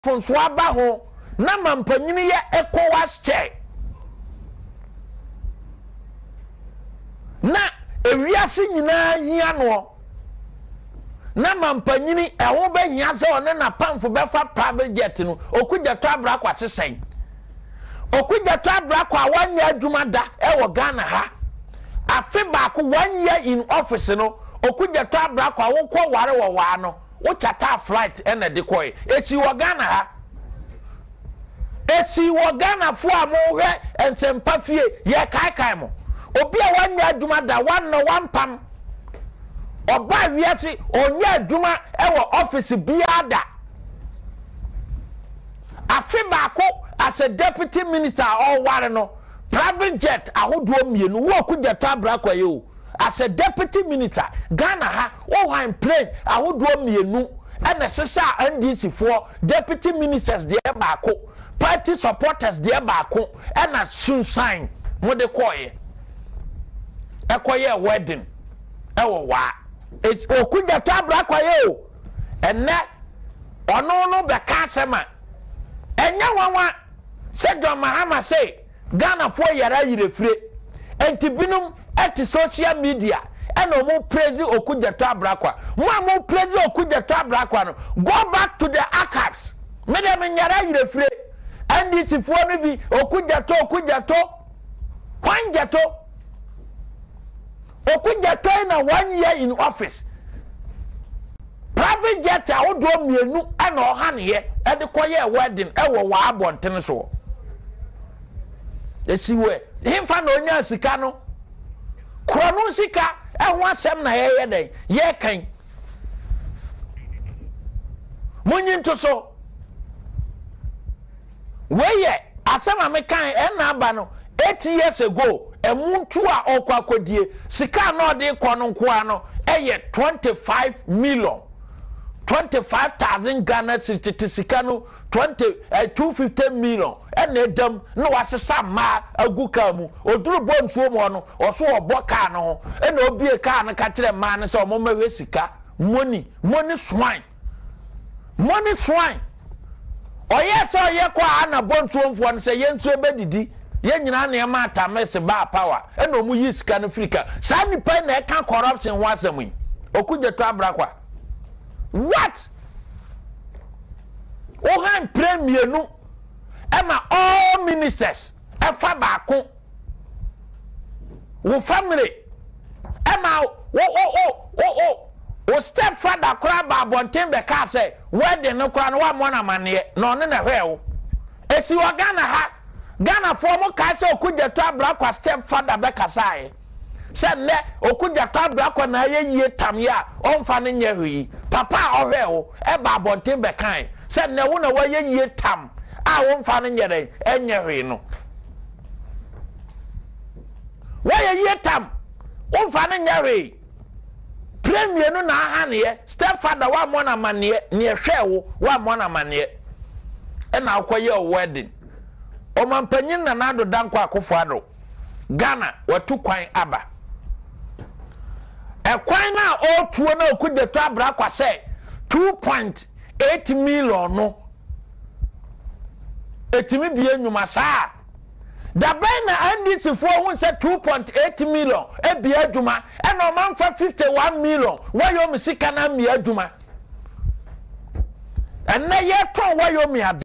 fonso aba ho na mampanyini ye ECOWAS chair na ewiase nyina hia no na mampanyini ewo be hia se one na pamfo be fa private jet no okugyato Ablakwa sesen okugyato Ablakwa wanya adwuma da ewo Ghana ha afi baako 1 year in office no okugyato Ablakwa wo kɔ ware wo wa no wo chata flight ene de koy esi wo Ghana ha esi wo Ghana fo amohwe ensempa fie ye kai mo obi a wanya adwuma da wan no wampam oba wiase onya adwuma ewo office biada afi baako as a deputy minister or ware no private jet ahodo mienu wo okugyato Ablakwa yo as a deputy minister Ghana ha wo han plane ahodo mienu ena sesa NDC for deputy ministers there baako party supporters there baako ena sunshine mo de koye ekoye wedding ewo wa it's okugyato Ablakwa yo enne ono no be ka sema enya wanwa se John Mahama say Ghana for yara yirefire enti binum at social media and omo praise okugyato Ablakwa mo praise okugyato Ablakwa no go back to the archives me dem yara yirefire and this for no bi okugyato na 1 year in office private jet ahodo mienu ana ohane ye e de koye wedding ewo wa abonten so esiwe himfa na onya sika no krono sika ehwo asem na ye den ye kan munyinto so weye asem amekan e na aba no 8 years ago emuntu a okwakodie sika na ode kono nkoa no eye 25 million 25,000 Ghana city sika no 250 million and edam no wasesa ma aguka mu oduru bonsuo mu no oso obo ka no ho e na obie ka no ka kire ma no se omomahwe sika money swine oye so ye kwa na bonsuo mfo no se yensu ebedidi ye nyina na ma atamese ba power e na omu yi sika no Africa sa nipa na e ka corruption ho asem yi okugyato Ablakwa. What? Ohan premier no ema all ministers efa baako wo family ema wo stepfather kra ba bonten be ka say wedding no kra no wa mo na mane no ne na hwe wo esi wo Ghana for mo ka say okugyato Ablakwa stepfather be ka say se ne okugyato Ablakwa na ye tam ya onfa ne nye hwi papa ohwe wo e ba bonten be kan se ne wo na wa ye tam a onfa ne nye enye hwi no wa ye tam onfa ne nye hwi premier no na ahane ye stepfather wa mo na mane ne hwe wo wa mo na mane e na akoye wedding o mampanyin na nado danko akofo ado Ghana watu kwan aba ekwan na otuo na okugyato Ablakwa say 2.8 million no etimi bie nyuma saa da ben na NDC fo hu say 2.8 million e bie adwuma e na man fa 51 million wayo misika na mi adwuma enne ye ton wayo mi